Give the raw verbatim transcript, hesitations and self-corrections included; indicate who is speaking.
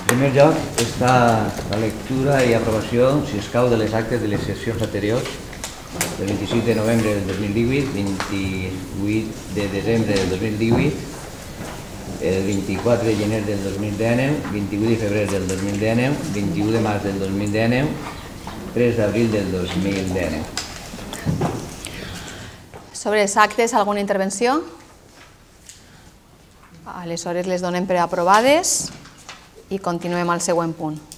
Speaker 1: En primer lloc està la lectura i aprovació, si escau, de les actes de les sessions anteriors del vint-i-sis de novembre del dos mil divuit, vint-i-vuit de desembre del dos mil divuit, el vint-i-quatre de gener del dos mil dinou, vint-i-vuit de febrer del dos mil dinou, vint-i-u de març del dos mil dinou, tres d'abril del dos mil dinou.
Speaker 2: Sobre els actes, alguna intervenció? Aleshores les donem per aprovades i continuem al següent punt.